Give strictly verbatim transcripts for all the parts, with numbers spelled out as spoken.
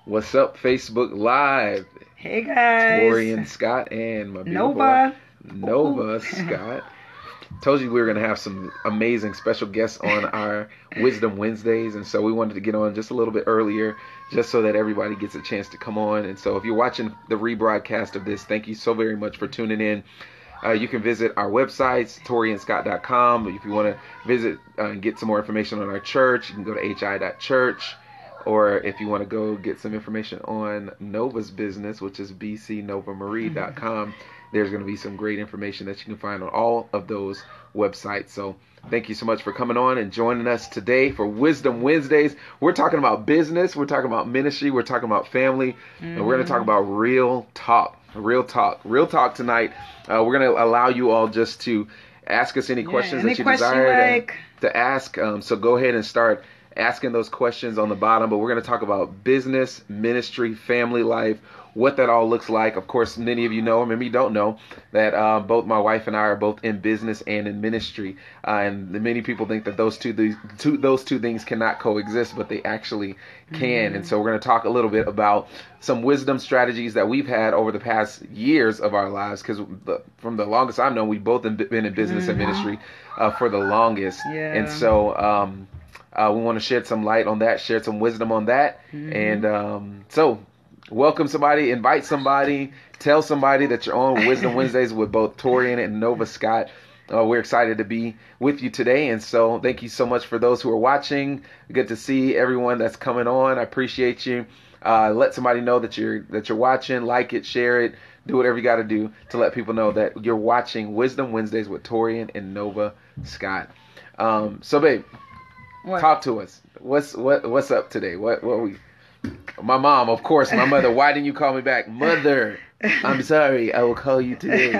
What's up, Facebook Live? Hey guys. Tori and Scott and my beautiful Nova. Nova Ooh. Scott. Told you we were going to have some amazing special guests on our Wisdom Wednesdays, and so we wanted to get on just a little bit earlier just so that everybody gets a chance to come on. And so if you're watching the rebroadcast of this, thank you so very much for tuning in. Uh, you can visit our websites, tori and scott dot com. If you want to visit uh, and get some more information on our church, you can go to h i dot church. Or if you want to go get some information on Nova's business, which is b c nova marie dot com, there's going to be some great information that you can find on all of those websites. So thank you so much for coming on and joining us today for Wisdom Wednesdays. We're talking about business. We're talking about ministry. We're talking about family. Mm-hmm. And we're going to talk about real talk. Real talk. Real talk tonight. Uh, we're going to allow you all just to ask us any yeah, questions any that you question desire like... to, to ask. Um, so go ahead and start asking those questions on the bottom. But we're going to talk about business, ministry, family life, what that all looks like. Of course, many of you know, or maybe you don't know, that uh, both my wife and I are both in business and in ministry. Uh, and many people think that those two, these two, those two things cannot coexist, but they actually can. Mm-hmm. And so we're going to talk a little bit about some wisdom strategies that we've had over the past years of our lives. Because from the longest I've known, we've both been in business mm-hmm. and ministry uh, for the longest. Yeah. And so um, uh, we want to shed some light on that, share some wisdom on that. Mm-hmm. And um, so... welcome somebody, invite somebody, tell somebody that you're on Wisdom Wednesdays with both Torian and Nova Scott. Uh, we're excited to be with you today, and so thank you so much for those who are watching. Good to see everyone that's coming on. I appreciate you. Uh, let somebody know that you're that you're watching. Like it, share it, do whatever you got to do to let people know that you're watching Wisdom Wednesdays with Torian and Nova Scott. Um, so, babe, what? Talk to us. What's what what's up today? What what we My mom, of course, my mother. Why didn't you call me back? Mother, I'm sorry. I will call you today.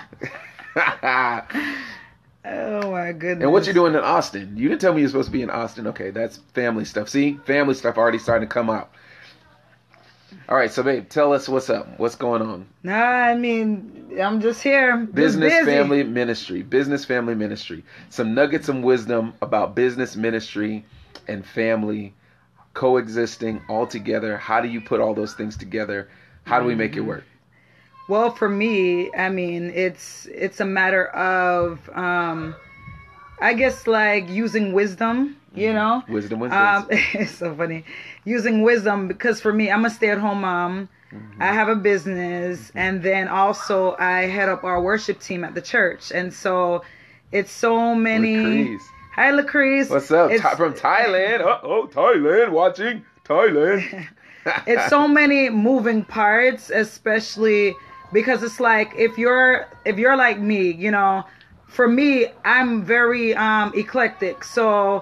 Oh, my goodness. And what you doing in Austin? You didn't tell me you're supposed to be in Austin. Okay, that's family stuff. See? Family stuff already starting to come out. All right, so, babe, tell us what's up. What's going on? Nah, I mean, I'm just here. Business, just family, ministry. Business, family, ministry. Some nuggets, some wisdom about business, ministry, and family coexisting all together. How do you put all those things together? How do we make it work? Well, for me, I mean, it's it's a matter of um I guess like using wisdom, you know. Wisdom Wednesdays. Um, it's so funny. Using wisdom, because for me, I'm a stay-at-home mom. Mm-hmm. I have a business, mm-hmm. and then also I head up our worship team at the church. And so it's so many Lucrece. Hi, Lucrece. What's up? It's, from Thailand. Uh-oh, Thailand, watching. Thailand. It's so many moving parts, especially because it's like if you're if you're like me, you know, for me, I'm very um, eclectic. So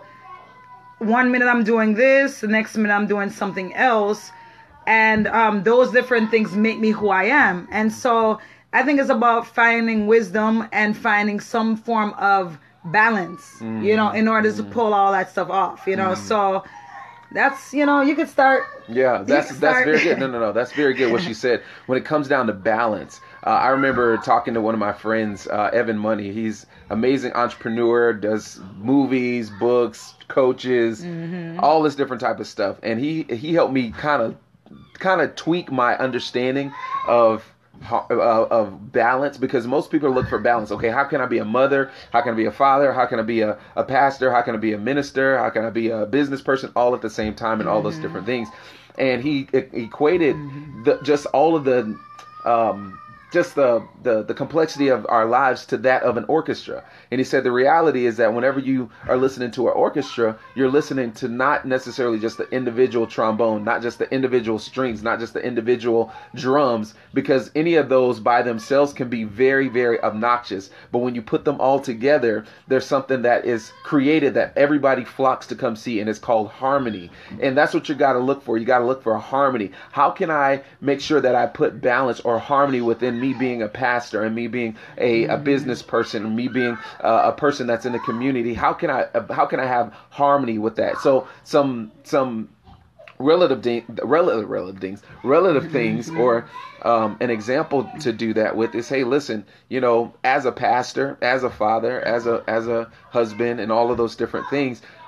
one minute I'm doing this, the next minute I'm doing something else. And um, those different things make me who I am. And so I think it's about finding wisdom and finding some form of balance, mm, you know, in order mm. to pull all that stuff off, you know. Mm. So that's, you know, you could start. Yeah, that's start. that's very good. No, no, no, that's very good what you said. When it comes down to balance, uh, I remember talking to one of my friends, uh, Evan Money. He's amazing entrepreneur, does movies, books, coaches, mm-hmm. all this different type of stuff, and he he helped me kind of kind of tweak my understanding of. Uh, of balance, because most people look for balance. Okay, how can I be a mother? How can I be a father? How can I be a, a pastor? How can I be a minister? How can I be a business person all at the same time, and all those different things? And he e- equated mm-hmm. the, just all of the um, just the, the the complexity of our lives to that of an orchestra. And he said the reality is that whenever you are listening to an orchestra, you're listening to not necessarily just the individual trombone, not just the individual strings, not just the individual drums, because any of those by themselves can be very, very obnoxious. But when you put them all together, there's something that is created that everybody flocks to come see, and it's called harmony. And that's what you got to look for. You got to look for a harmony. How can I make sure that I put balance or harmony within me being a pastor and me being a, a business person and me being uh, a person that's in the community? How can I uh, how can I have harmony with that? So some some relative de- relative relative things relative things or um, an example to do that with is, hey, listen, you know, as a pastor, as a father, as a as a husband, and all of those different things,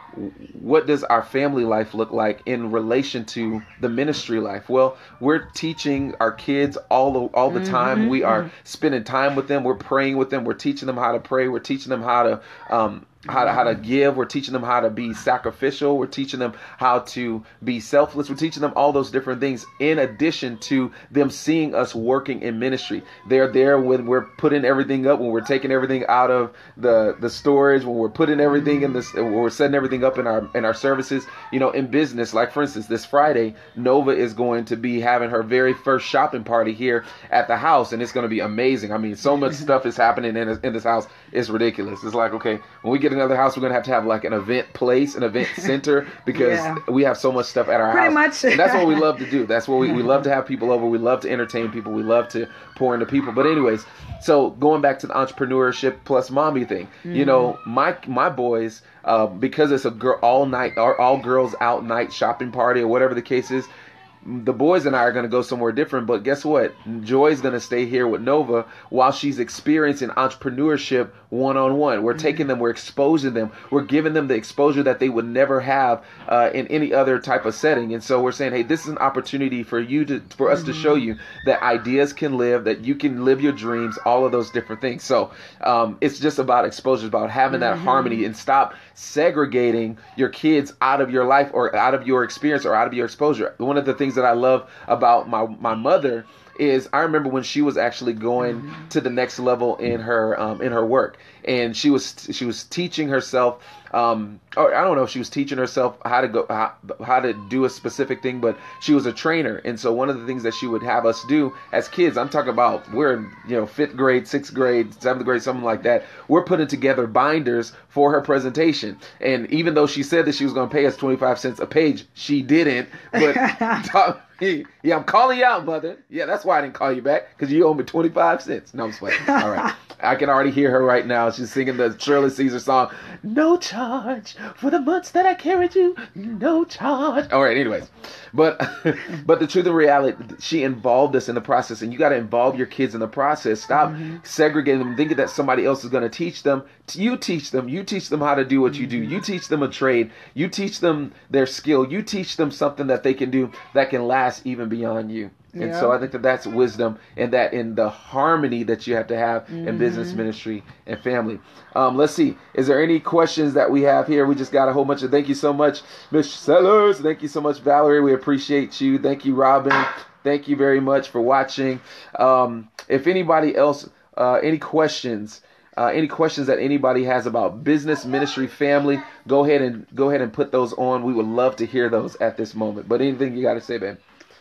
what does our family life look like in relation to the ministry life? Well, we're teaching our kids all the, all the time. Mm-hmm. We are spending time with them. We're praying with them. We're teaching them how to pray. We're teaching them how to um, how to how to give. We're teaching them how to be sacrificial. We're teaching them how to be selfless. We're teaching them all those different things in addition to them seeing us working in ministry. They're there when we're putting everything up, when we're taking everything out of the the storage, when we're putting everything in this, when we're setting everything up in our in our services. You know, in business, like for instance, this Friday, Nova is going to be having her very first shopping party here at the house, and it's going to be amazing. I mean, so much stuff is happening in in this house. It's ridiculous. It's like, okay, when we get another house, we're gonna have to have like an event place, an event center, because Yeah. we have so much stuff at our Pretty house. much. And that's what we love to do. That's what we, we love to have people over. We love to entertain people. We love to pour into people. But anyways, so going back to the entrepreneurship plus mommy thing, mm-hmm. you know, my my boys, uh, because it's a girl all night or all girls out night shopping party or whatever the case is. The boys and I are going to go somewhere different, but guess what? Joy's going to stay here with Nova while she's experiencing entrepreneurship one-on-one. We're mm-hmm. taking them, we're exposing them, we're giving them the exposure that they would never have uh, in any other type of setting. And so we're saying, hey, this is an opportunity for you to, for us mm-hmm. to show you that ideas can live, that you can live your dreams, all of those different things. So um, it's just about exposure, it's about having that mm-hmm. harmony, and stop segregating your kids out of your life or out of your experience or out of your exposure. One of the things that I love about my my mother is I remember when she was actually going mm-hmm. to the next level in her um, in her work, and she was she was teaching herself. Um, or I don't know if she was teaching herself how to go how, how to do a specific thing, but she was a trainer, and so one of the things that she would have us do as kids, I'm talking about we're in you know fifth grade, sixth grade, seventh grade, something like that. We're putting together binders for her presentation, and even though she said that she was going to pay us twenty-five cents a page, she didn't. But talk, yeah, I'm calling you out, mother. Yeah, that's why I didn't call you back, because you owe me twenty-five cents. No, I'm just playing. All right. I can already hear her right now. She's singing the Shirley Caesar song, no charge for the months that I carried you, no charge. All right, anyways. But but the truth and reality, she involved us in the process, and you got to involve your kids in the process. Stop mm-hmm. segregating them, thinking that somebody else is going to teach them. You teach them. You teach them how to do what you do. You teach them a trade. You teach them their skill. You teach them something that they can do that can last even beyond you. And yeah. so I think that that's wisdom, and that in the harmony that you have to have mm-hmm. in business, ministry, and family. Um, let's see. Is there any questions that we have here? We just got a whole bunch of thank you so much, Miss Sellers. Thank you so much, Valerie. We appreciate you. Thank you, Robin. Thank you very much for watching. Um, if anybody else, uh, any questions, uh, any questions that anybody has about business, ministry, family, go ahead and go ahead and put those on. We would love to hear those at this moment. But anything you got to say, babe?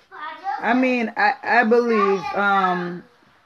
I mean, I, I believe um,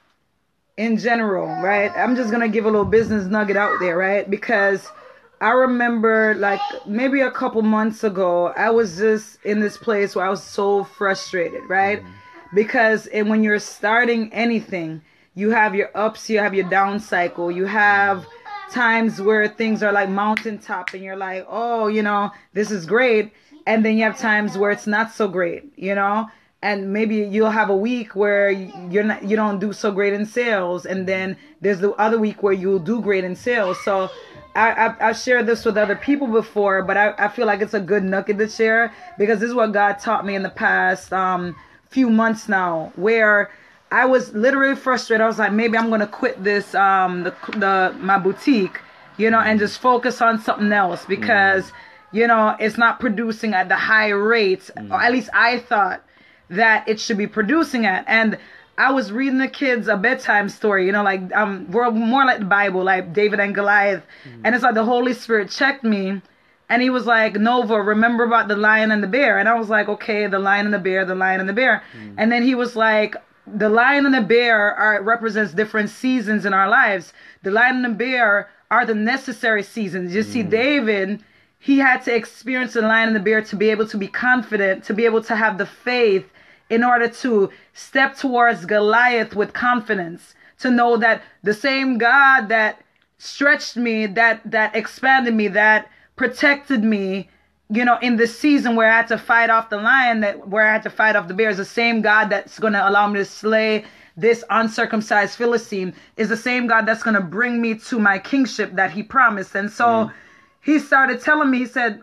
in general, right? I'm just going to give a little business nugget out there, right? Because I remember like maybe a couple months ago, I was just in this place where I was so frustrated, right? Mm-hmm. Because and when you're starting anything, you have your ups, you have your down cycle, you have times where things are like mountaintop and you're like, oh, you know, this is great. And then you have times where it's not so great, you know? And maybe you'll have a week where you're not, you don't do so great in sales, and then there's the other week where you'll do great in sales. So I, I, I've shared this with other people before, but I, I feel like it's a good nugget to share, because this is what God taught me in the past um, few months now, where I was literally frustrated. I was like, maybe I'm going to quit this, um, the, the my boutique, you know, and just focus on something else, because, mm. you know, it's not producing at the high rates, mm. or at least I thought that it should be producing at. And I was reading the kids a bedtime story, you know, like um, we're more like the Bible, like David and Goliath. Mm. And it's like the Holy Spirit checked me, and he was like, Nova, remember about the lion and the bear. And I was like, okay, the lion and the bear, the lion and the bear. Mm. And then he was like, the lion and the bear are represents different seasons in our lives. The lion and the bear are the necessary seasons. You mm. see, David, he had to experience the lion and the bear to be able to be confident, to be able to have the faith in order to step towards Goliath with confidence, to know that the same God that stretched me, that that expanded me, that protected me, you know, in the season where I had to fight off the lion, that where I had to fight off the bear, is the same God that's going to allow me to slay this uncircumcised Philistine, is the same God that's going to bring me to my kingship that he promised. And so mm. he started telling me, he said,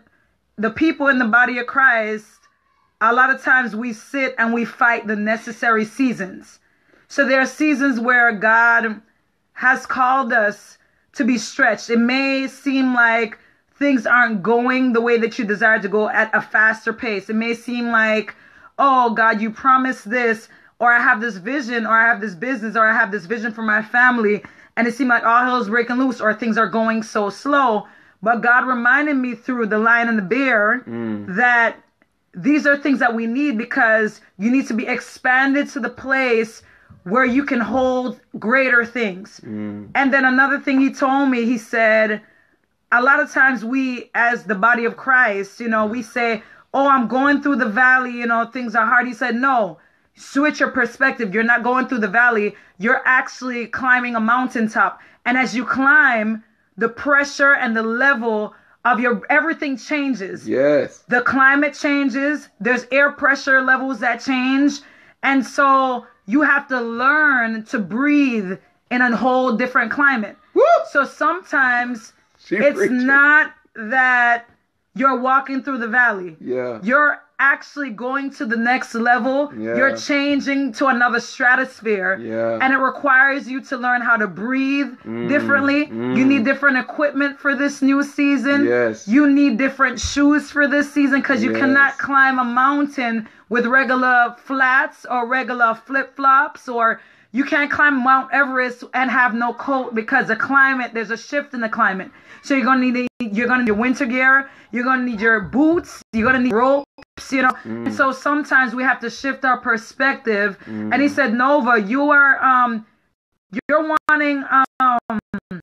the people in the body of Christ, a lot of times we sit and we fight the necessary seasons. So there are seasons where God has called us to be stretched. It may seem like things aren't going the way that you desire to go at a faster pace. It may seem like, oh God, you promised this, or I have this vision, or I have this business, or I have this vision for my family, and it seemed like all hell is breaking loose, or things are going so slow. But God reminded me through the lion and the bear mm. that these are things that we need, because you need to be expanded to the place where you can hold greater things. Mm. And then another thing he told me, he said, a lot of times we, as the body of Christ, you know, we say, oh, I'm going through the valley, you know, things are hard. He said, no, switch your perspective. You're not going through the valley. You're actually climbing a mountaintop. And as you climb, the pressure and the level of your everything changes. Yes. The climate changes. There's air pressure levels that change. And so you have to learn to breathe in a whole different climate. Woo! So sometimes she it's preaching. Not that you're walking through the valley. Yeah. You're actually going to the next level. Yeah. You're changing to another stratosphere. Yeah. And it requires you to learn how to breathe mm. differently. Mm. You need different equipment for this new season. Yes. You need different shoes for this season, because you yes. cannot climb a mountain with regular flats or regular flip-flops, or you can't climb Mount Everest and have no coat, because the climate, there's a shift in the climate. So you're gonna need you're gonna need your winter gear, you're gonna need your boots, you're gonna need ropes, you know. Mm. And so sometimes we have to shift our perspective. Mm. And he said, Nova, you are um you're wanting um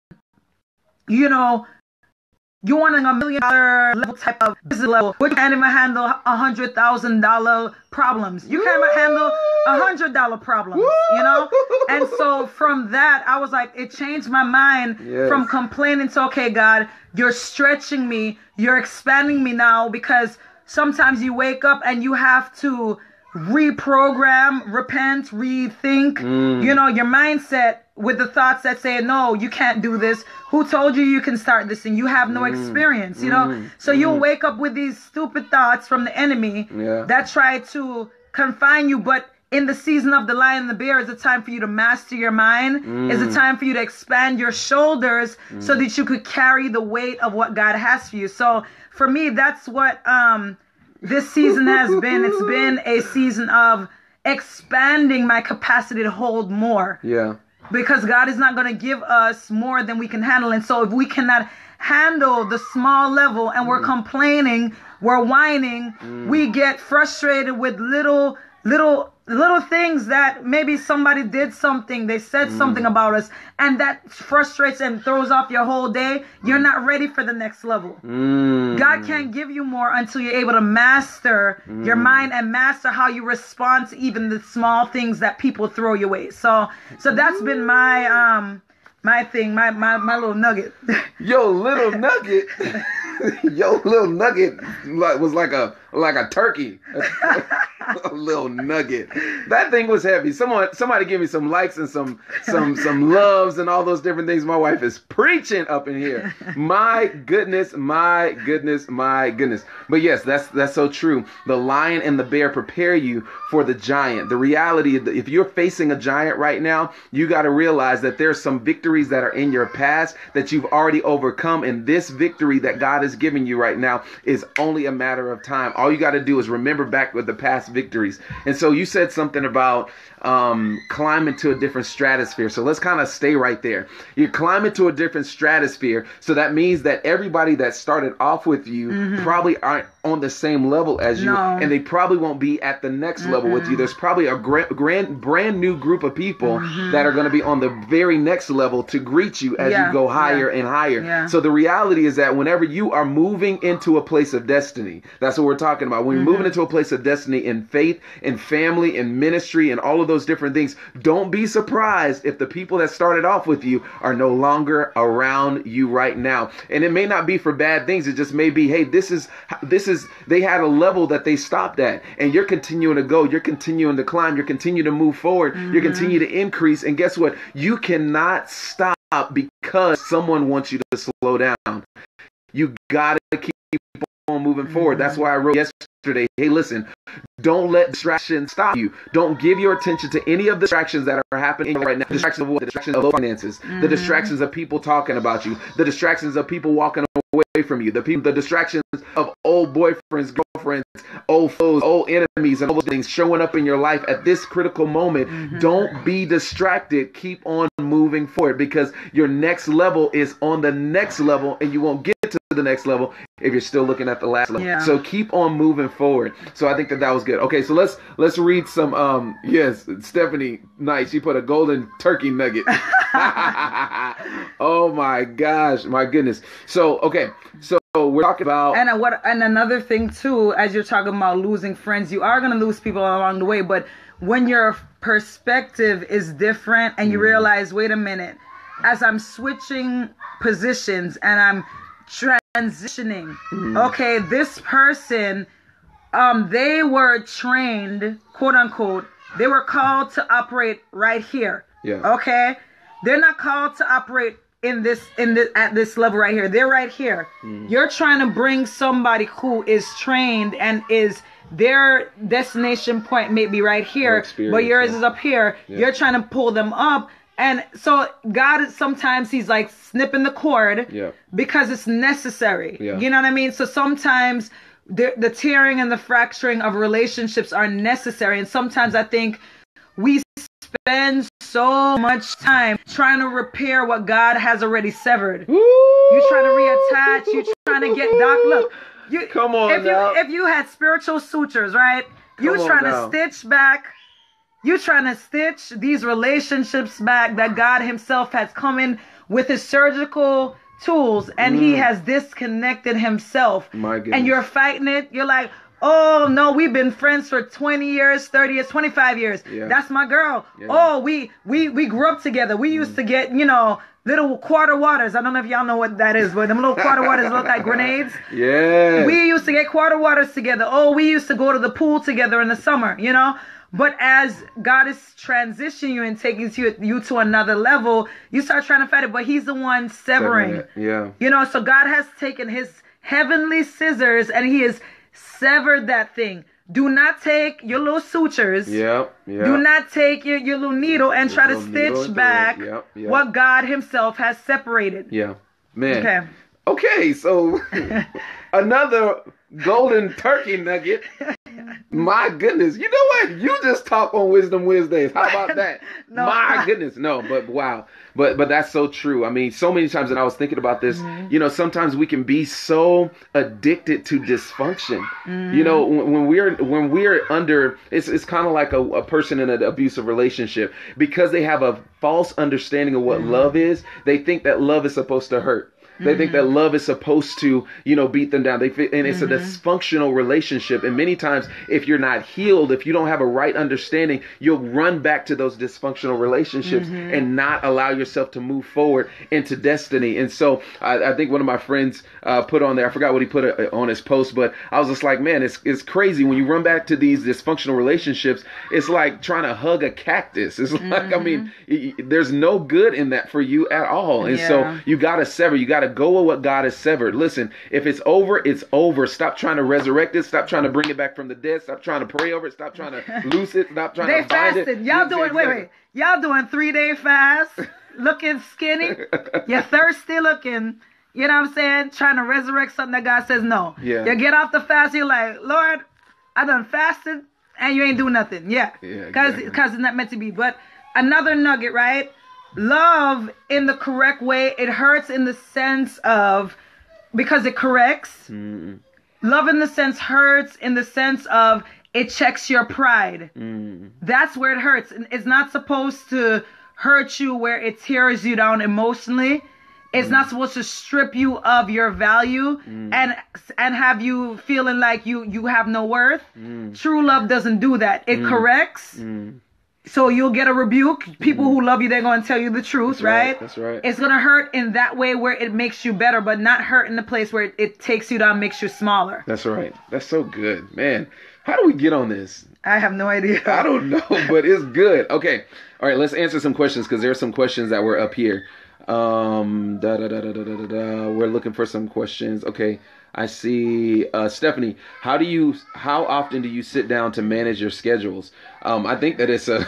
you know you're wanting a million dollar level type of business level, but you can't even handle a hundred thousand dollar problems. You can't even handle a hundred dollar problems, you know? And so from that, I was like, it changed my mind yes. from complaining to, okay, God, you're stretching me, you're expanding me now, because sometimes you wake up and you have to reprogram, repent, rethink, mm. you know, your mindset with the thoughts that say, no, you can't do this. Who told you you can start this thing? You have no mm. experience, you know? Mm. So mm. you'll wake up with these stupid thoughts from the enemy yeah. that try to confine you. But in the season of the lion and the bear, is a time for you to master your mind. Mm. It's a time for you to expand your shoulders mm. so that you could carry the weight of what God has for you. So for me, that's what um, this season has been. It's been a season of expanding my capacity to hold more. Yeah. Because God is not going to give us more than we can handle. And so if we cannot handle the small level and we're mm. complaining, we're whining, mm. we get frustrated with little, little, little things that maybe somebody did something, they said mm. something about us, and that frustrates and throws off your whole day. You're not ready for the next level. Mm. God can't give you more until you're able to master mm. your mind and master how you respond to even the small things that people throw your way. So, so that's been my um my thing, my my, my little nugget. Yo, little nugget. Yo, little nugget was like a like a turkey. A little nugget. That thing was heavy. Someone, somebody give me some likes and some, some, some loves and all those different things. My wife is preaching up in here. My goodness, my goodness, my goodness. But yes, that's that's so true. The lion and the bear prepare you for the giant. The reality, if you're facing a giant right now, you got to realize that there's some victories that are in your past that you've already overcome, and this victory that God is giving you right now is only a matter of time. All you got to do is remember back with the past victories. And so you said something about um, climbing to a different stratosphere. So let's kind of stay right there. You're climbing to a different stratosphere. So that means that everybody that started off with you mm-hmm. probably aren't on the same level as you, no. and they probably won't be at the next mm-hmm. level with you. There's probably a grand, grand brand new group of people mm-hmm. that are going to be on the very next level to greet you as yeah. you go higher yeah. and higher. Yeah. So the reality is that whenever you are moving into a place of destiny, that's what we're talking about. When you're mm-hmm. moving into a place of destiny in faith, in family, in ministry, and all of those different things, don't be surprised if the people that started off with you are no longer around you right now. And it may not be for bad things. It just may be, hey, this is, this is, they had a level that they stopped at, and you're continuing to go, you're continuing to climb, you're continuing to move forward, mm-hmm. you're continuing to increase. And guess what? You cannot stop because someone wants you to slow down. You gotta keep on moving forward. Mm-hmm. That's why I wrote yesterday, hey, listen, don't let distractions stop you. Don't give your attention to any of the distractions that are happening right now. The distractions of what? The distractions of finances. Mm-hmm. The distractions of people talking about you. The distractions of people walking away from you. The people, the distractions of old boyfriends, girlfriends, old foes, old enemies, and all those things showing up in your life at this critical moment. Mm-hmm. Don't be distracted. Keep on moving forward, because your next level is on the next level, and you won't get to the next level if you're still looking at the last level. Yeah. So keep on moving forward. So I think that that was good. Okay, so let's let's read some. Um, yes, Stephanie, nice. She put a golden turkey nugget. Oh my gosh, my goodness. So okay, so we're talking about and what and another thing too, as you're talking about losing friends, you are gonna lose people along the way, but when your perspective is different and you mm. realize, wait a minute, as I'm switching positions and I'm transitioning, mm. okay, this person, um, they were trained, quote unquote, they were called to operate right here. Yeah. Okay, they're not called to operate in this in this at this level right here. They're right here. Mm. You're trying to bring somebody who is trained and is their destination point may be right here, but yours yeah. is up here. Yeah. You're trying to pull them up. And so God, sometimes he's like snipping the cord yeah. because it's necessary. Yeah. You know what I mean? So sometimes the, the tearing and the fracturing of relationships are necessary. And sometimes I think we spend so much time trying to repair what God has already severed. Woo! You're trying to reattach. You're trying to get Doc. Look. You, Come on if now. you if you had spiritual sutures, right? You Come trying to stitch back. You trying to stitch these relationships back that God himself has come in with his surgical tools, and mm. he has disconnected himself. My goodness. And you're fighting it. You're like, oh no, we've been friends for twenty years, thirty years, twenty-five years. Yeah. That's my girl. Yeah. Oh, we we we grew up together. We used mm. to get, you know, little quarter waters. I don't know if y'all know what that is, but them little quarter waters look like grenades. Yeah. We used to get quarter waters together. Oh, we used to go to the pool together in the summer, you know? But as God is transitioning you and taking you, you to another level, you start trying to fight it, but he's the one severing. Yeah. You know, so God has taken his heavenly scissors and he has severed that thing. Do not take your little sutures. Yep, yep. Do not take your, your little needle and your try to stitch back yep, yep. what God himself has separated. Yeah. Man. Okay. Okay, so another golden turkey nugget. My goodness. You know what? You just talk on Wisdom Wednesdays. How about that? No, My goodness. No, but wow. But but that's so true. I mean, so many times, and I was thinking about this, mm-hmm. you know, sometimes we can be so addicted to dysfunction. Mm-hmm. You know, when, when we're when we're under, it's it's kind of like a, a person in an abusive relationship, because they have a false understanding of what mm-hmm. love is. They think that love is supposed to hurt. They mm-hmm. think that love is supposed to, you know, beat them down. They and it's mm-hmm. a dysfunctional relationship. And many times, if you're not healed, if you don't have a right understanding, you'll run back to those dysfunctional relationships mm-hmm. and not allow yourself to move forward into destiny. And so I, I think one of my friends uh, put on there, I forgot what he put on his post, but I was just like, man, it's it's crazy when you run back to these dysfunctional relationships. It's like trying to hug a cactus. It's mm-hmm. like, I mean, y- y- there's no good in that for you at all. And yeah. so you got to sever. You got to go with what God has severed. Listen, if it's over, it's over. Stop trying to resurrect it. Stop trying to bring it back from the dead. Stop trying to pray over it. Stop trying to loose it. Stop trying they to bind fasted. it. Y'all doing, wait, wait. Y'all doing three day fast, looking skinny. You're thirsty looking. You know what I'm saying? Trying to resurrect something that God says no. Yeah. You get off the fast, you're like, Lord, I done fasted and you ain't do nothing. Yeah. Yeah. Because Exactly. it's not meant to be. But another nugget, right? Love in the correct way, it hurts in the sense of, because it corrects. Mm. Love in the sense hurts in the sense of it checks your pride. Mm. That's where it hurts. It's not supposed to hurt you where it tears you down emotionally. It's mm. not supposed to strip you of your value mm. and and have you feeling like you, you have no worth. Mm. True love doesn't do that. It mm. corrects. Mm. So you'll get a rebuke. People mm. who love you, they're going to tell you the truth, That's right? right? That's right. It's going to hurt in that way where it makes you better, but not hurt in the place where it, it takes you down, makes you smaller. That's right. That's so good. Man, how do we get on this? I have no idea. I don't know, but it's good. Okay. All right, let's answer some questions because there are some questions that were up here. Um, da, da, da, da, da, da, da. We're looking for some questions. Okay. I see uh, Stephanie. How do you? How often do you sit down to manage your schedules? Um, I think that it's a.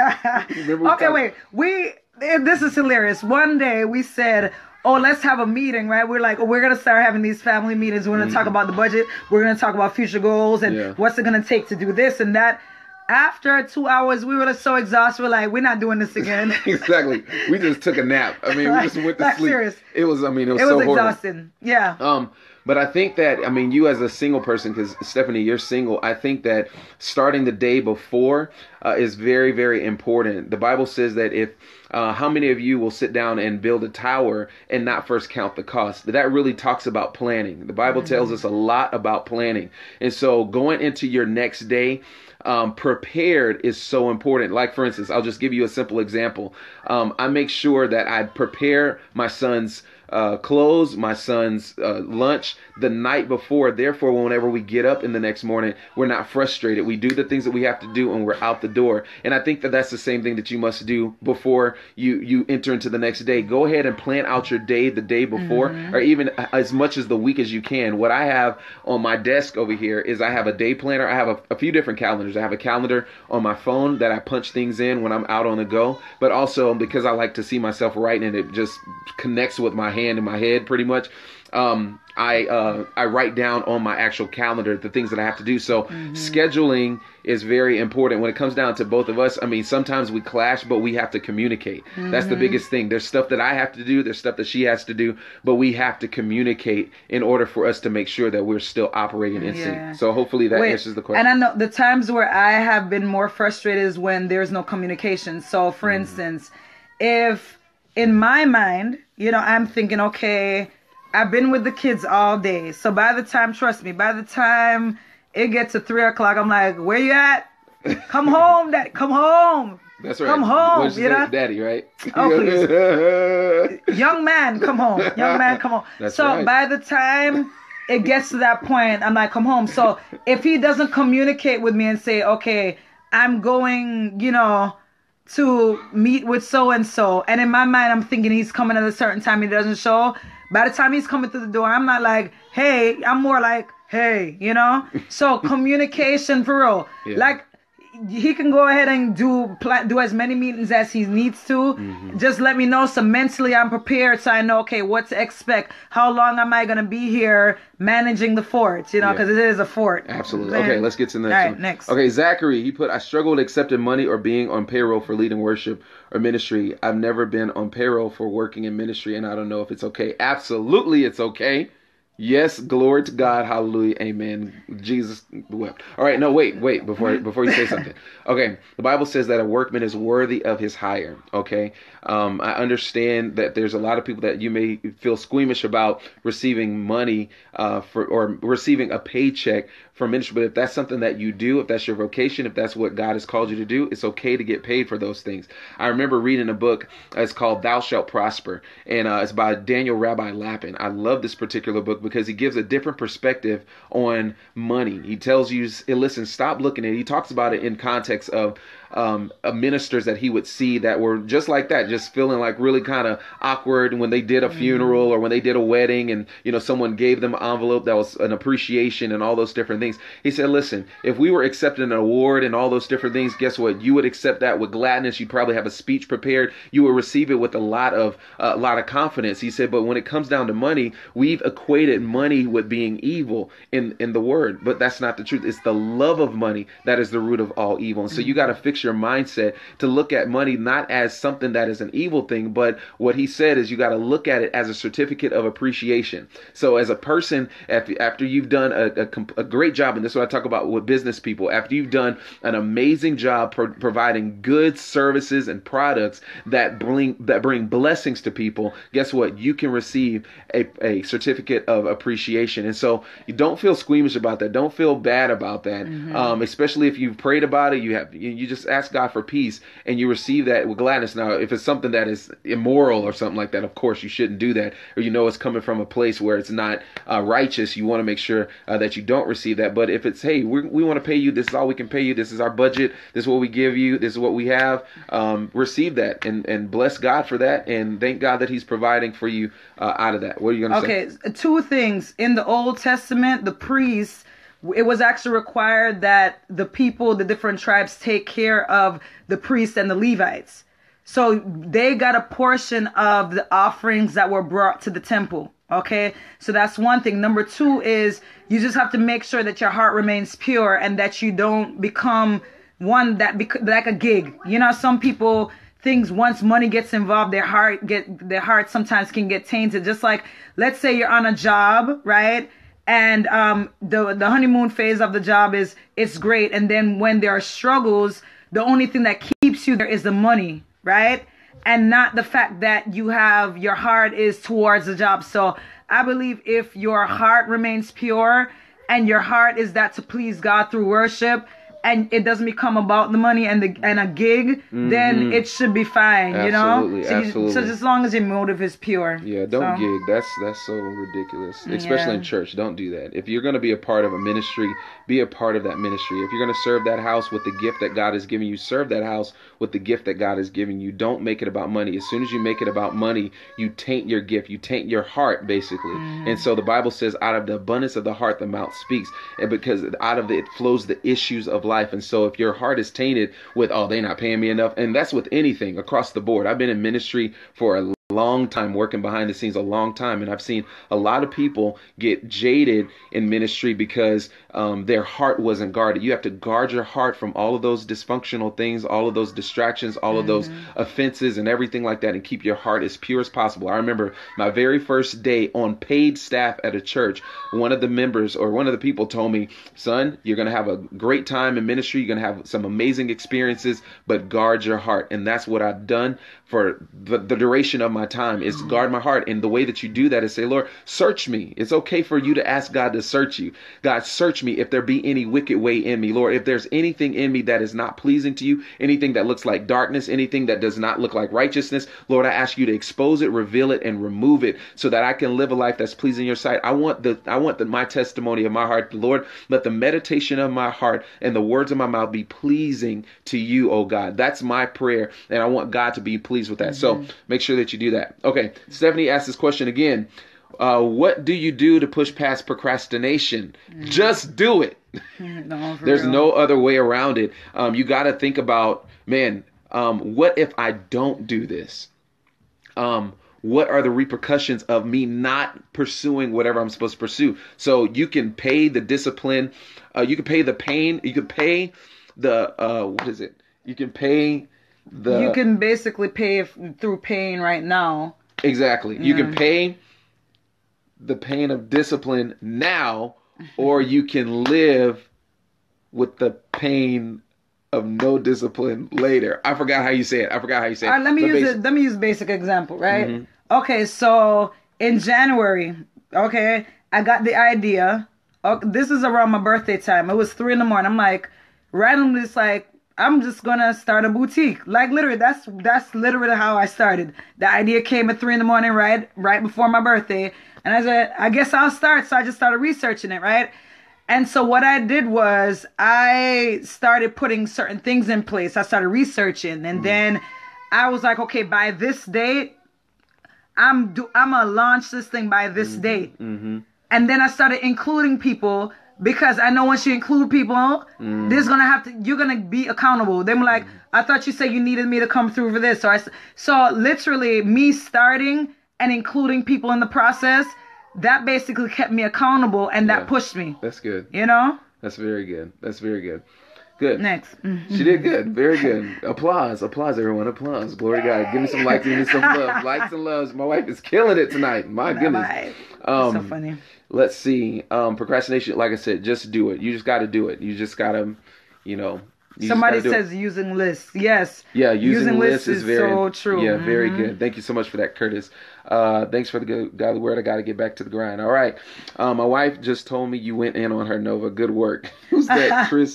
okay, talk- wait. We this is hilarious. One day we said, oh, let's have a meeting, right? We're like, oh, we're going to start having these family meetings. We're going to mm-hmm. talk about the budget. We're going to talk about future goals and yeah. what's it going to take to do this and that. After two hours, we were so exhausted. We're like, we're not doing this again. Exactly. We just took a nap. I mean, we just went to like, sleep. Serious. It was, I mean, it was, it was so exhausting. Horrible. Yeah. Um, But I think that, I mean, you as a single person, because Stephanie, you're single, I think that starting the day before uh, is very, very important. The Bible says that if, uh, how many of you will sit down and build a tower and not first count the cost? That really talks about planning. The Bible mm-hmm. tells us a lot about planning. And so going into your next day, Um, prepared is so important. Like, for instance, I'll just give you a simple example. Um, I make sure that I prepare my son's uh, clothes, my son's uh, lunch the night before. Therefore, whenever we get up in the next morning, we're not frustrated. We do the things that we have to do and we're out the door. And I think that that's the same thing that you must do before you, you enter into the next day. Go ahead and plan out your day the day before, mm-hmm. or even as much as the week as you can. What I have on my desk over here is I have a day planner. I have a, a few different calendars. I have a calendar on my phone that I punch things in when I'm out on the go, but also because I like to see myself writing and it just connects with my hand and my head pretty much. Um, I uh, I write down on my actual calendar the things that I have to do. So mm-hmm. scheduling is very important when it comes down to both of us. I mean, sometimes we clash, but we have to communicate. Mm-hmm. That's the biggest thing. There's stuff that I have to do. There's stuff that she has to do, but we have to communicate in order for us to make sure that we're still operating in sync. Yeah. So hopefully that Wait, answers the question. And I know the times where I have been more frustrated is when there's no communication. So for mm-hmm. instance, if in my mind, you know, I'm thinking, okay, I've been with the kids all day. So by the time, trust me, by the time it gets to three o'clock, I'm like, where you at? Come home, Dad. Come home. That's right. Come home. What's you know? Daddy, right? Oh, please. Young man, come home. Young man, come home. That's so right. by the time it gets to that point, I'm like, come home. So if he doesn't communicate with me and say, okay, I'm going, you know, to meet with so-and-so. And in my mind, I'm thinking he's coming at a certain time. He doesn't show. By the time he's coming through the door, I'm not like, hey, I'm more like, hey, you know? So communication for real. Yeah. Like, he can go ahead and do do as many meetings as he needs to. Mm-hmm. Just let me know so mentally I'm prepared so I know, okay, what to expect. How long am I going to be here managing the fort, you know, because yeah. it is a fort. Absolutely. Man. Okay, let's get to the next All right, one. next. Okay, Zachary, he put, I struggle with accepting money or being on payroll for leading worship or ministry. I've never been on payroll for working in ministry, and I don't know if it's okay. Absolutely, it's okay. Yes, glory to God, hallelujah, amen. Jesus wept. All right, no, wait, wait, before before you say something. Okay, the Bible says that a workman is worthy of his hire, okay? Um, I understand that there's a lot of people that you may feel squeamish about receiving money uh, for or receiving a paycheck for ministry, but if that's something that you do, if that's your vocation, if that's what God has called you to do, it's okay to get paid for those things. I remember reading a book, uh, it's called Thou Shalt Prosper, and uh, it's by Daniel Rabbi Lapin. I love this particular book because he gives a different perspective on money. He tells you, listen, stop looking at it. He talks about it in context of um, uh, ministers that he would see that were just like that, just feeling like really kind of awkward when they did a funeral or when they did a wedding and, you know, someone gave them an envelope that was an appreciation and all those different things. He said, listen, if we were accepting an award and all those different things, guess what? You would accept that with gladness. You'd probably have a speech prepared. You would receive it with a lot of a uh, lot of confidence. He said, but when it comes down to money, we've equated money with being evil in, in the word. But that's not the truth. It's the love of money that is the root of all evil. And so you got to fix your mindset to look at money not as something that is an evil thing, but what he said is you got to look at it as a certificate of appreciation. So as a person, after, after you've done a, a, a great job, and this is what I talk about with business people, after you've done an amazing job pro- providing goods, services, and products that bring that bring blessings to people, guess what? You can receive a, a certificate of appreciation. And so you don't feel squeamish about that. Don't feel bad about that. Mm-hmm. Um, especially if you've prayed about it, you have you, you just ask God for peace and you receive that with gladness. Now, if it's something that is immoral or something like that, of course you shouldn't do that. Or you know it's coming from a place where it's not uh, righteous. You want to make sure uh, that you don't receive that. that. But if it's, hey, we we want to pay you, this is all we can pay you, this is our budget, this is what we give you, this is what we have, um, receive that and, and bless God for that, and thank God that he's providing for you uh, out of that. What are you going to say? Okay, two things. In the Old Testament, the priests, it was actually required that the people, the different tribes, take care of the priests and the Levites. So they got a portion of the offerings that were brought to the temple. Okay, so that's one thing. Number two is you just have to make sure that your heart remains pure and that you don't become one that bec- like a gig. You know, some people, things, once money gets involved, their heart get their heart sometimes can get tainted. Just like, let's say you're on a job, right? And um, the the honeymoon phase of the job is it's great, and then when there are struggles, the only thing that keeps you there is the money, right? And not the fact that you have your heart is towards the job. So I believe if your heart remains pure and your heart is that to please God through worship, and it doesn't become about the money and the and a gig, mm-hmm. then it should be fine, absolutely, you know? So, absolutely. You, so just as long as your motive is pure. Yeah, don't so. gig. That's that's so ridiculous. Especially Yeah. in church. Don't do that. If you're going to be a part of a ministry, be a part of that ministry. If you're going to serve that house with the gift that God has given you, serve that house with the gift that God has given you. Don't make it about money. As soon as you make it about money, you taint your gift. You taint your heart, basically. Mm. And so the Bible says, out of the abundance of the heart, the mouth speaks. And because out of it flows the issues of life. And so if your heart is tainted with, oh, they're not paying me enough, and that's with anything across the board. I've been in ministry for a long time, working behind the scenes a long time, and I've seen a lot of people get jaded in ministry because um, their heart wasn't guarded. You have to guard your heart from all of those dysfunctional things, all of those distractions, all of those mm-hmm. offenses and everything like that, and keep your heart as pure as possible. I remember my very first day on paid staff at a church, one of the members or one of the people told me, son, you're going to have a great time in ministry, you're going to have some amazing experiences, but guard your heart. And that's what I've done for the, the duration of my time, is guard my heart. And the way that you do that is say, Lord, search me. It's okay for you to ask God to search you. God, search me if there be any wicked way in me. Lord, if there's anything in me that is not pleasing to you, anything that looks like darkness, anything that does not look like righteousness, Lord, I ask you to expose it, reveal it, and remove it so that I can live a life that's pleasing in your sight. I want the I want the, my testimony of my heart, Lord, let the meditation of my heart and the words of my mouth be pleasing to you, oh God. That's my prayer, and I want God to be pleased with that. Mm-hmm. So make sure that you do that. Okay, Stephanie asked this question again. Uh, what do you do to push past procrastination? Mm. Just do it. No, There's real. no other way around it. Um, you got to think about, man, um, what if I don't do this? Um, what are the repercussions of me not pursuing whatever I'm supposed to pursue? So you can pay the discipline. Uh, you can pay the pain. You can pay the, uh, what is it? You can pay the... You can basically pay f- through pain right now. Exactly. You yeah. can pay the pain of discipline now, or you can live with the pain of no discipline later. I forgot how you say it. I forgot how you say it. All right, let me but use basic- it. Let me use a basic example, right? Mm-hmm. Okay, so in January, okay, I got the idea. Okay, this is around my birthday time. It was three in the morning. I'm like, randomly, it's like, I'm just gonna start a boutique. Like literally, that's that's literally how I started. The idea came at three in the morning, right, right before my birthday, and I said, I guess I'll start. So I just started researching it, right. And so what I did was I started putting certain things in place. I started researching, and mm-hmm. then I was like, okay, by this date, I'm do I'm gonna launch this thing by this mm-hmm. date, mm-hmm. and then I started including people. Because I know once you include people, mm. there's gonna have to you're gonna be accountable. They're like, mm. I thought you said you needed me to come through for this. So I so literally me starting and including people in the process, that basically kept me accountable, and that yeah. pushed me. That's good. You know? That's very good. That's very good. Good. Next. She did good. Very good. Applause. Applause, everyone. Applause. Glory to God. Give me some likes. Give me some love. Likes and loves. My wife is killing it tonight. My goodness. Um, so funny. Let's see. Um, procrastination, like I said, just do it. You just got to do it. You just got to, you know. You Somebody says it. Using lists. Yes. Yeah, using, using lists, lists is, is very so true. Yeah, mm-hmm. very good. Thank you so much for that, Curtis. Uh, thanks for the good godly word. I got to get back to the grind. All right. Um, my wife just told me you went in on her, Nova. Good work. Who's that, Chris?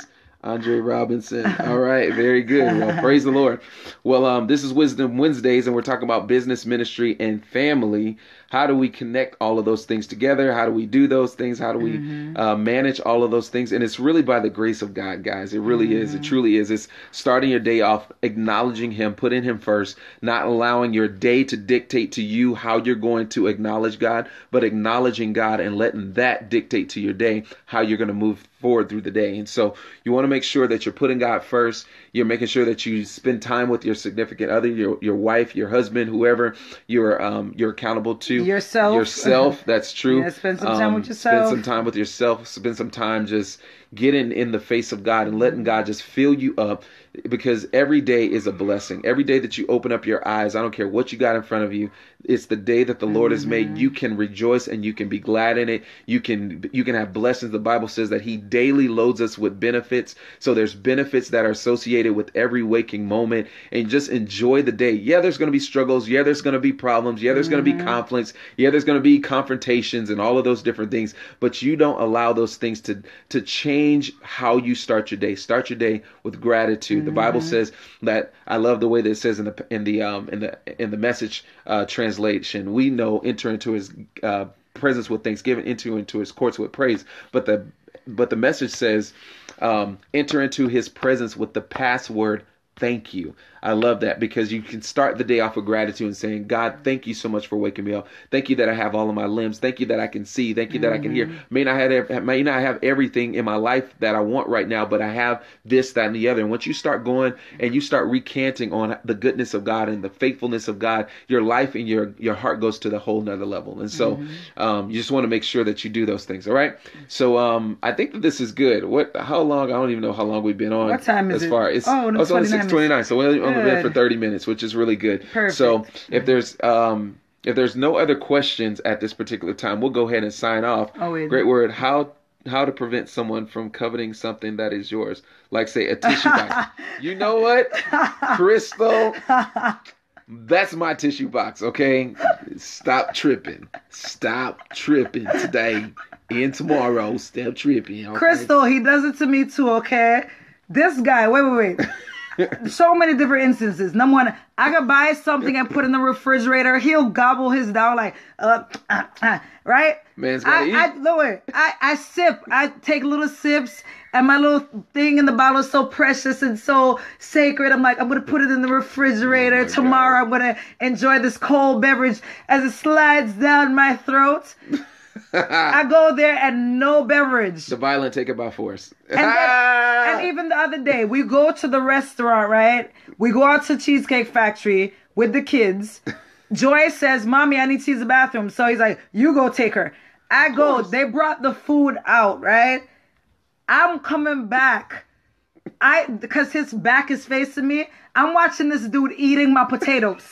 Andre Robinson. All right, very good. Well, praise the Lord. Well, um, this is Wisdom Wednesdays, and we're talking about business, ministry, and family. How do we connect all of those things together? How do we do those things? How do we mm-hmm. uh, manage all of those things? And it's really by the grace of God, guys. It really mm-hmm. is. It truly is. It's starting your day off, acknowledging Him, putting Him first, not allowing your day to dictate to you how you're going to acknowledge God, but acknowledging God and letting that dictate to your day how you're going to move forward through the day. And so you want to make sure that you're putting God first. You're making sure that you spend time with your significant other, your your wife, your husband, whoever you're um you're accountable to. Yourself. Yourself. That's true. Yeah, spend some time um, with yourself. Spend some time with yourself. Spend some time just getting in the face of God and letting God just fill you up, because every day is a blessing. Every day that you open up your eyes, I don't care what you got in front of you, it's the day that the Lord mm-hmm. has made. You can rejoice and you can be glad in it. You can you can have blessings. The Bible says that He daily loads us with benefits. So there's benefits that are associated with every waking moment, and just enjoy the day. Yeah, there's going to be struggles. Yeah, there's going to be problems. Yeah, there's mm-hmm. going to be conflicts. Yeah, there's going to be confrontations and all of those different things. But you don't allow those things to to change how you start your day. Start your day with gratitude. Mm-hmm. The Bible says that, I love the way that it says in the in the um in the in the Message uh, translation. We know enter into His uh, presence with thanksgiving, enter into His courts with praise. But the but the Message says um, enter into His presence with the password thank you. I love that, because you can start the day off with gratitude and saying, God, thank you so much for waking me up. Thank you that I have all of my limbs. Thank you that I can see. Thank you that mm-hmm. I can hear. May not have may not have everything in my life that I want right now, but I have this, that, and the other. And once you start going and you start recanting on the goodness of God and the faithfulness of God, your life and your your heart goes to the whole nother level. And so mm-hmm. um, you just want to make sure that you do those things. All right. So um, I think that this is good. What? How long? I don't even know how long we've been on. What time is as far it? As, oh, no, oh, it's only six twenty-nine. So we're only been for thirty minutes, which is really good. Perfect. So if there's um if there's no other questions at this particular time, we'll go ahead and sign off. Oh, wait. Great word. How how to prevent someone from coveting something that is yours, like say a tissue box. You know what, Crystal? That's my tissue box. Okay, stop tripping. Stop tripping today and tomorrow. Stop tripping. Okay? Crystal, he does it to me too. Okay, this guy. Wait, wait, wait. So many different instances. Number one, I could buy something and put in the refrigerator. He'll gobble his down like, uh, uh, uh right? Man's gotta I, eat. I, Lord, I, I sip. I take little sips, and my little thing in the bottle is so precious and so sacred. I'm like, I'm going to put it in the refrigerator. Oh Tomorrow God. I'm going to enjoy this cold beverage as it slides down my throat. I go there and no beverage. The violent take it by force. And, then, and even the other day, we go to the restaurant, right? We go out to Cheesecake Factory with the kids. Joy says, Mommy, I need to use the bathroom. So he's like, you go take her. I go. They brought the food out, right? I'm coming back. I because his back is facing me. I'm watching this dude eating my potatoes.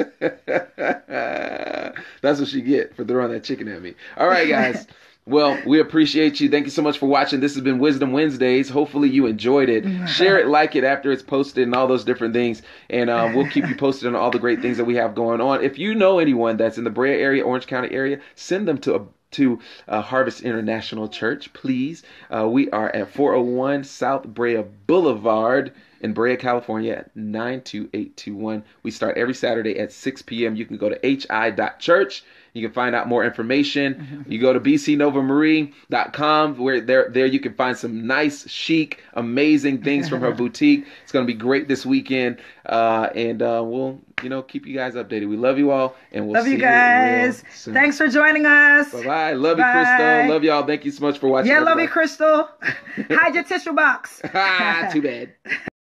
That's what you get for throwing that chicken at me. All right, guys. Well, we appreciate you. Thank you so much for watching. This has been Wisdom Wednesdays. Hopefully you enjoyed it. Share it, like it after it's posted and all those different things. And uh, we'll keep you posted on all the great things that we have going on. If you know anyone that's in the Brea area, Orange County area, send them to a to uh, Harvest International Church, please. Uh, we are at four oh one South Brea Boulevard in Brea, California at nine two eight two one. We start every Saturday at six p.m. You can go to h i dot church. You can find out more information. Mm-hmm. You go to b c nova marie dot com, where there, there you can find some nice, chic, amazing things from her boutique. It's going to be great this weekend. Uh, and uh, we'll, you know, keep you guys updated. We love you all, and we'll love see you guys. You real soon. Thanks for joining us. Bye-bye. Love Bye. you, Crystal. Love y'all. Thank you so much for watching. Yeah, everybody. love you, Crystal. Hide your tissue box. Too bad.